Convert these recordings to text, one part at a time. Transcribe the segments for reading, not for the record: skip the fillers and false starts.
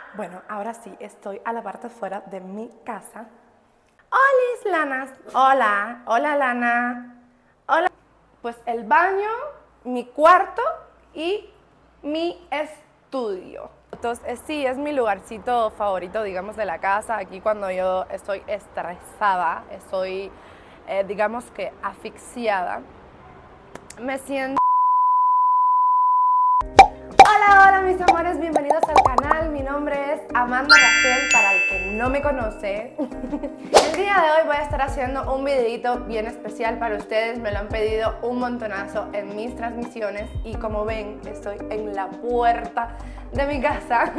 Bueno, ahora sí, estoy a la parte de fuera de mi casa. ¡Hola, Lanas! Hola, hola, Lana. Hola. Pues el baño, mi cuarto y mi estudio. Entonces, sí, es mi lugarcito favorito, digamos, de la casa. Aquí cuando yo estoy estresada, estoy, digamos que asfixiada, me siento... Hola mis amores, bienvenidos al canal. Mi nombre es Amanda Rachel, para el que no me conoce. El día de hoy voy a estar haciendo un videito bien especial para ustedes. Me lo han pedido un montonazo en mis transmisiones y como ven, estoy en la puerta de mi casa.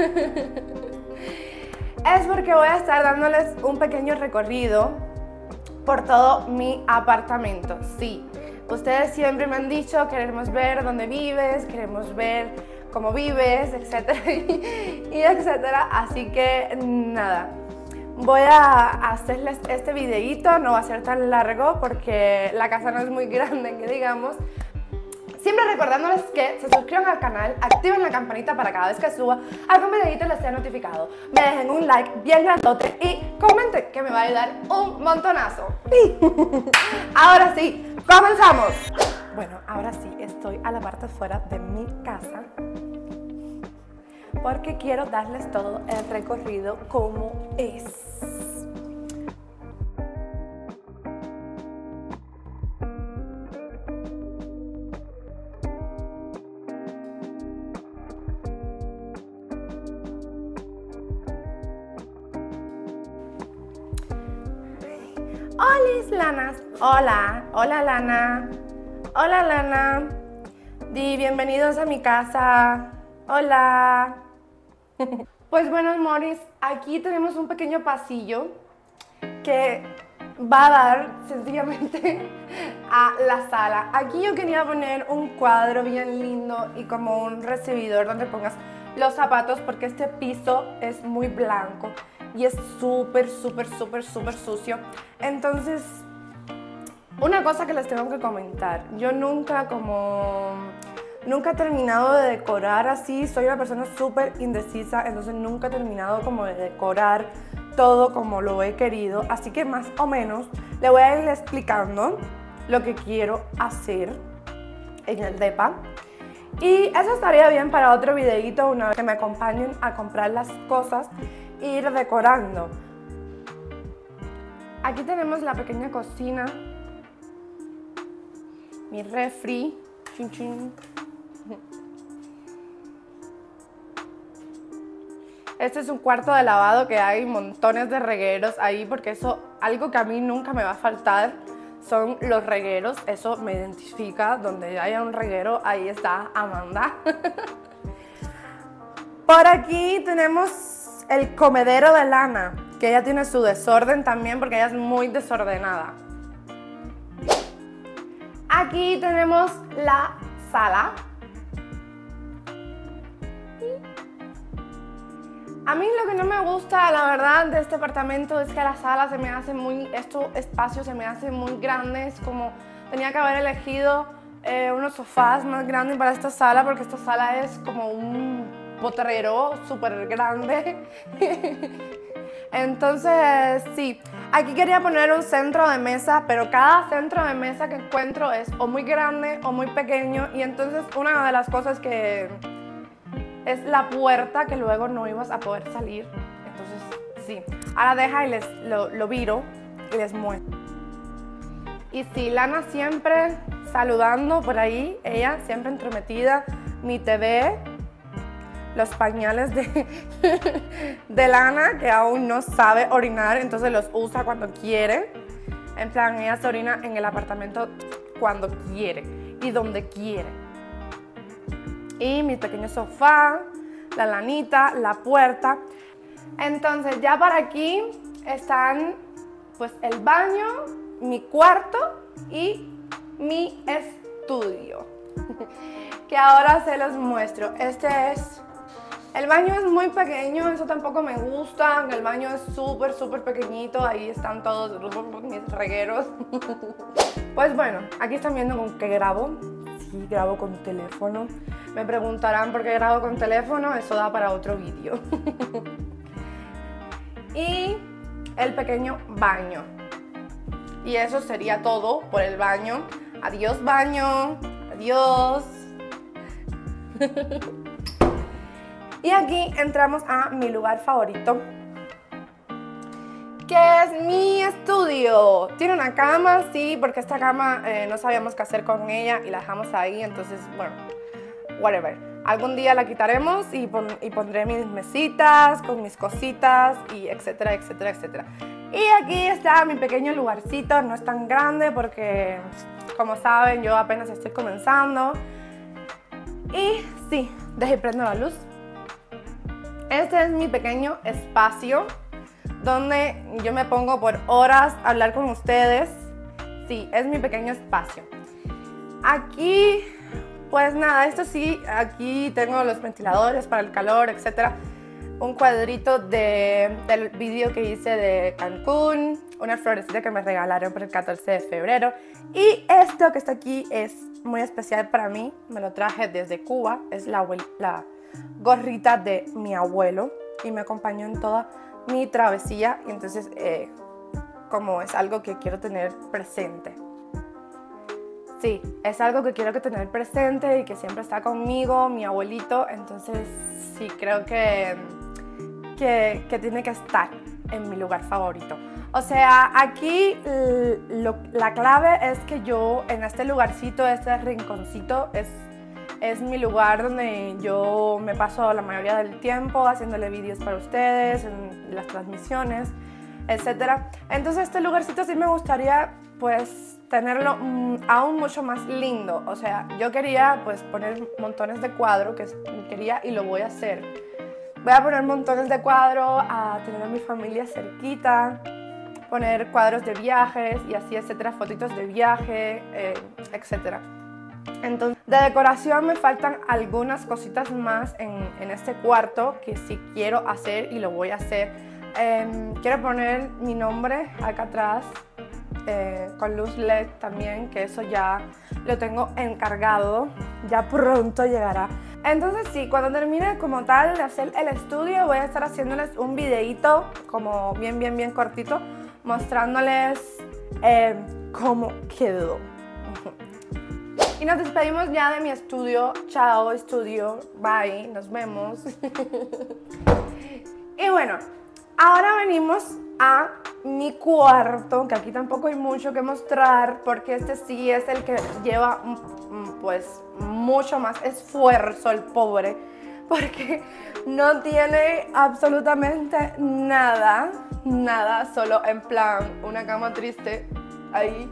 Es porque voy a estar dándoles un pequeño recorrido por todo mi apartamento. Sí, ustedes siempre me han dicho, queremos ver dónde vives, queremos ver cómo vives, etcétera, y etcétera. Así que nada, voy a hacerles este videito, no va a ser tan largo porque la casa no es muy grande, que digamos. Siempre recordándoles que se suscriban al canal, activen la campanita para cada vez que suba algún videito les sea notificado. Me dejen un like bien grandote y comenten, que me va a ayudar un montonazo. Ahora sí, comenzamos. Bueno, ahora sí, estoy a la parte de fuera de mi casa porque quiero darles todo el recorrido como es. Hola, Lanas. Hola, hola, Lana. Hola, Lana. Bienvenidos a mi casa. Hola. Pues bueno, amores, aquí tenemos un pequeño pasillo que va a dar sencillamente a la sala. Aquí yo quería poner un cuadro bien lindo y como un recibidor donde pongas los zapatos porque este piso es muy blanco y es súper sucio. Entonces, una cosa que les tengo que comentar, yo nunca he terminado de decorar así, soy una persona súper indecisa, entonces nunca he terminado como de decorar todo como lo he querido, así que más o menos le voy a ir explicando lo que quiero hacer en el depa. Y eso estaría bien para otro videito, una vez que me acompañen a comprar las cosas e ir decorando. Aquí tenemos la pequeña cocina, mi refri, chin chin. Este es un cuarto de lavado que hay montones de regueros ahí porque eso, algo que a mí nunca me va a faltar son los regueros, eso me identifica, donde haya un reguero, ahí está Amanda. Por aquí tenemos el comedero de Lana, que ella tiene su desorden también porque ella es muy desordenada. Aquí tenemos la sala. A mí lo que no me gusta, la verdad, de este apartamento es que la sala se me hace estos espacios se me hacen muy grandes, como tenía que haber elegido unos sofás más grandes para esta sala, porque esta sala es como un potrero súper grande. Entonces, sí, aquí quería poner un centro de mesa, pero cada centro de mesa que encuentro es o muy grande o muy pequeño, y entonces una de las cosas que es la puerta, que luego no ibas a poder salir. Entonces, sí. Ahora deja y lo viro y les muestro. Y sí, Lana siempre saludando por ahí, ella siempre entrometida. Mi TV, los pañales de Lana, que aún no sabe orinar, entonces los usa cuando quiere. En plan, ella se orina en el apartamento cuando quiere y donde quiere. Y mi pequeño sofá, la lanita, la puerta. Entonces ya para aquí están pues el baño, mi cuarto y mi estudio. Que ahora se los muestro. El baño es muy pequeño, eso tampoco me gusta. El baño es súper pequeñito, ahí están todos mis regueros. Pues bueno, aquí están viendo con qué grabo. aquí grabo con teléfono. Me preguntarán por qué grabo con teléfono, eso da para otro vídeo. Y el pequeño baño. Y eso sería todo por el baño. Adiós baño, adiós. Y aquí entramos a mi lugar favorito, que es mi estudio. Tiene una cama, sí, porque esta cama no sabíamos qué hacer con ella y la dejamos ahí, entonces, bueno, whatever. Algún día la quitaremos y pondré mis mesitas con mis cositas y etcétera, etcétera, etcétera. Y aquí está mi pequeño lugarcito, no es tan grande porque, como saben, yo apenas estoy comenzando. Y sí, dejé prendo la luz. Este es mi pequeño espacio donde yo me pongo por horas a hablar con ustedes. Sí, es mi pequeño espacio. Aquí, pues nada, esto sí, aquí tengo los ventiladores para el calor, etc. Un cuadrito del vídeo que hice de Cancún, una florecita que me regalaron por el 14 de febrero. Y esto que está aquí es muy especial para mí, me lo traje desde Cuba, es la gorrita de mi abuelo y me acompañó en toda mi travesía, y entonces como es algo que quiero tener presente. Sí, es algo que quiero tener presente y que siempre está conmigo, mi abuelito, entonces sí, creo que tiene que estar en mi lugar favorito. O sea, aquí la clave es que yo en este lugarcito, este rinconcito, es mi lugar donde yo me paso la mayoría del tiempo haciéndole vídeos para ustedes, en las transmisiones, etc. Entonces este lugarcito sí me gustaría pues tenerlo aún mucho más lindo. O sea, yo quería pues poner montones de cuadros, que quería y lo voy a hacer. Voy a poner montones de cuadros, a tener a mi familia cerquita, poner cuadros de viajes y así, etcétera, fotitos de viaje, etcétera. Entonces, de decoración me faltan algunas cositas más en este cuarto que sí quiero hacer y lo voy a hacer. Quiero poner mi nombre acá atrás con luz LED también, que eso ya lo tengo encargado, ya pronto llegará. Entonces sí, cuando termine como tal de hacer el estudio voy a estar haciéndoles un videito como bien cortito, mostrándoles cómo quedó. Y nos despedimos ya de mi estudio. Chao, estudio. Bye. Nos vemos. Y bueno, ahora venimos a mi cuarto, que aquí tampoco hay mucho que mostrar, porque este sí es el que lleva, pues, mucho más esfuerzo, el pobre, porque no tiene absolutamente nada, solo en plan una cama triste ahí.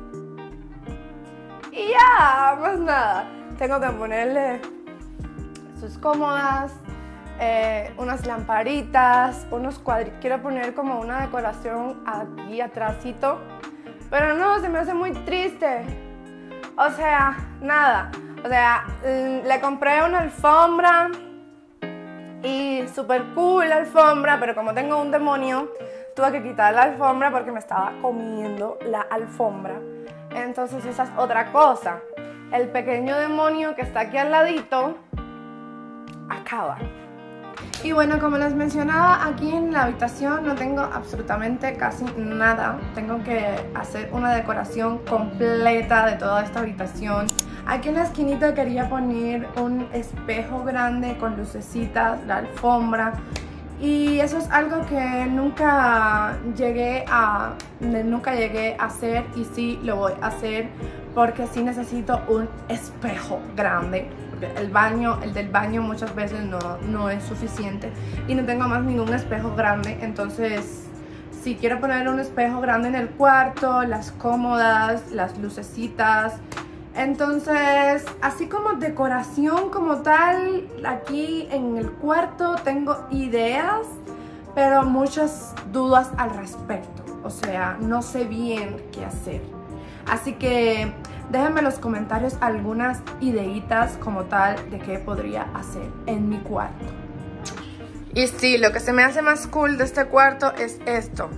Y ya, más nada. Tengo que ponerle sus cómodas, unas lamparitas, unos cuadritos. Quiero poner como una decoración aquí atrásito, pero no, se me hace muy triste. O sea, nada. O sea, le compré una alfombra y súper cool la alfombra, pero como tengo un demonio, tuve que quitar la alfombra porque me estaba comiendo la alfombra. Entonces esa es otra cosa. El pequeño demonio que está aquí al ladito acaba. Y bueno, como les mencionaba, aquí en la habitación no tengo absolutamente casi nada. Tengo que hacer una decoración completa de toda esta habitación. Aquí en la esquinita quería poner un espejo grande con lucecitas, la alfombra. Y eso es algo que nunca llegué a hacer, y sí lo voy a hacer porque sí necesito un espejo grande. El del baño muchas veces no es suficiente y no tengo más ningún espejo grande. Entonces sí quiero poner un espejo grande en el cuarto, las cómodas, las lucecitas. Entonces, así como decoración como tal, aquí en el cuarto tengo ideas, pero muchas dudas al respecto. O sea, no sé bien qué hacer. Así que déjenme en los comentarios algunas ideitas como tal de qué podría hacer en mi cuarto. Y sí, lo que se me hace más cool de este cuarto es esto.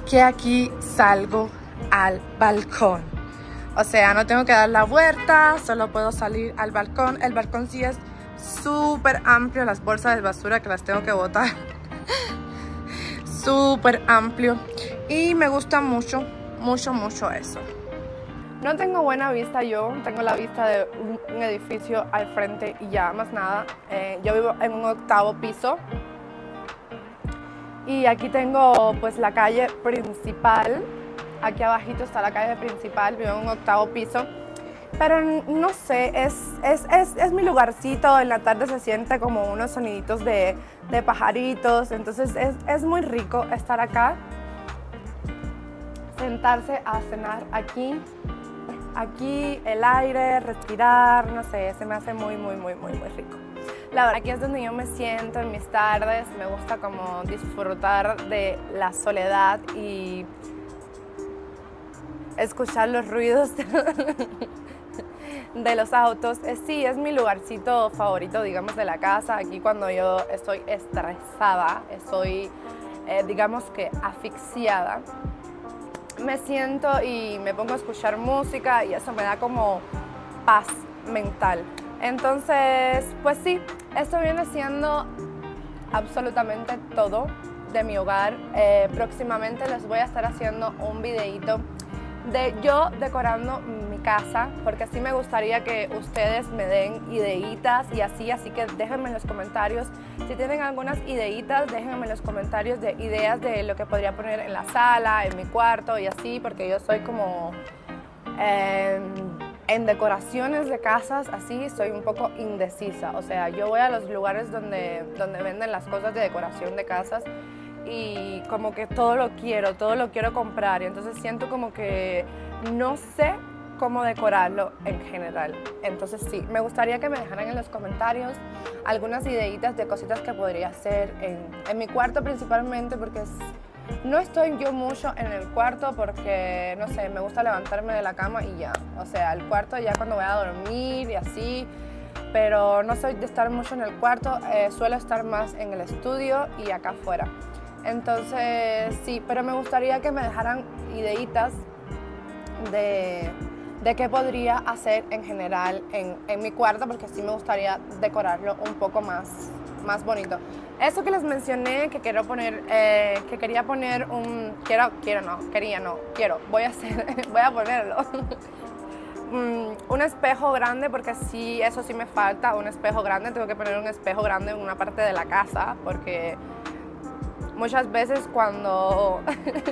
que aquí salgo al balcón. O sea, no tengo que dar la vuelta, solo puedo salir al balcón. El balcón sí es súper amplio, las bolsas de basura que las tengo que botar. Súper amplio y me gusta mucho, mucho, mucho eso. No tengo buena vista yo, tengo la vista de un edificio al frente y ya, más nada. Yo vivo en un 8º piso y aquí tengo pues la calle principal. Aquí abajito está la calle principal, vivo en un 8º piso. Pero no sé, es mi lugarcito, en la tarde se siente como unos soniditos de pajaritos, entonces es muy rico estar acá, sentarse a cenar aquí el aire, respirar, no sé, se me hace muy rico. La verdad, aquí es donde yo me siento en mis tardes, me gusta como disfrutar de la soledad y escuchar los ruidos de los autos. Sí, es mi lugarcito favorito, digamos, de la casa. Aquí cuando yo estoy estresada, estoy, digamos que asfixiada, me siento y me pongo a escuchar música y eso me da como paz mental. Entonces, pues sí, esto viene siendo absolutamente todo de mi hogar. Próximamente les voy a estar haciendo un videito de yo decorando mi casa, porque así me gustaría que ustedes me den ideitas y así que déjenme en los comentarios si tienen algunas ideitas, déjenme en los comentarios de ideas de lo que podría poner en la sala, en mi cuarto y así, porque yo soy como en decoraciones de casas así, soy un poco indecisa. O sea, yo voy a los lugares donde venden las cosas de decoración de casas y como que todo lo quiero comprar, y entonces siento como que no sé cómo decorarlo en general. Entonces sí, me gustaría que me dejaran en los comentarios algunas ideitas de cositas que podría hacer en mi cuarto principalmente, porque no estoy yo mucho en el cuarto porque, no sé, me gusta levantarme de la cama y ya. O sea, el cuarto ya cuando voy a dormir y así, pero no soy de estar mucho en el cuarto, suelo estar más en el estudio y acá afuera. Entonces sí, pero me gustaría que me dejaran ideitas de qué podría hacer en general en mi cuarto, porque sí me gustaría decorarlo un poco más bonito. Eso que les mencioné, que quiero poner, que quería poner voy a ponerlo. Un espejo grande, porque sí, eso sí me falta, un espejo grande. Tengo que poner un espejo grande en una parte de la casa, porque muchas veces cuando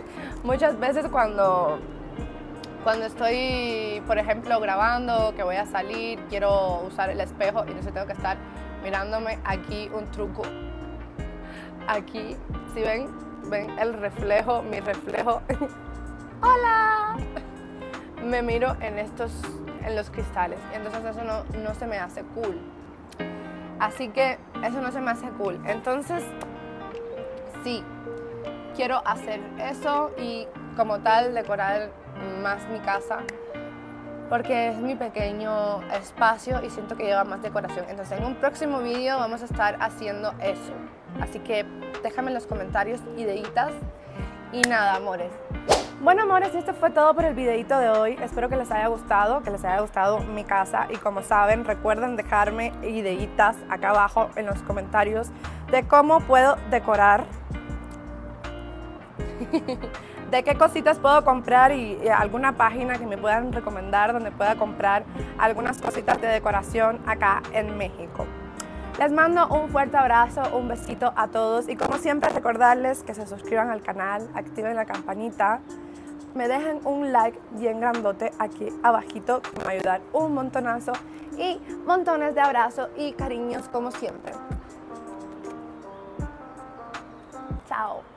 estoy, por ejemplo, grabando, que voy a salir, quiero usar el espejo y entonces tengo que estar mirándome aquí un truco. Aquí, ¿sí ven el reflejo, mi reflejo? ¡Hola! Me miro en los cristales, entonces eso no se me hace cool. Así que eso no se me hace cool. Entonces, sí, quiero hacer eso y como tal decorar más mi casa, porque es mi pequeño espacio y siento que lleva más decoración. Entonces en un próximo vídeo vamos a estar haciendo eso. Así que déjame en los comentarios ideitas. Y nada, amores. Bueno, amores, esto fue todo por el videito de hoy. Espero que les haya gustado mi casa. Y como saben, recuerden dejarme ideitas acá abajo en los comentarios de cómo puedo decorar, de qué cositas puedo comprar y alguna página que me puedan recomendar donde pueda comprar algunas cositas de decoración acá en México. Les mando un fuerte abrazo, un besito a todos y como siempre recordarles que se suscriban al canal, activen la campanita, me dejen un like bien grandote aquí abajito, que me va a ayudar un montonazo, y montones de abrazos y cariños como siempre. Chao.